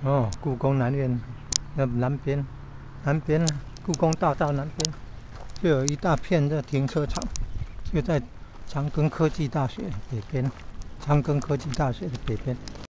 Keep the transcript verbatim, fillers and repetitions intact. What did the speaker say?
哦，故宫南院那南边，南边故宫大道南边就有一大片的停车场，就在长庚科技大学北边，长庚科技大学的北边。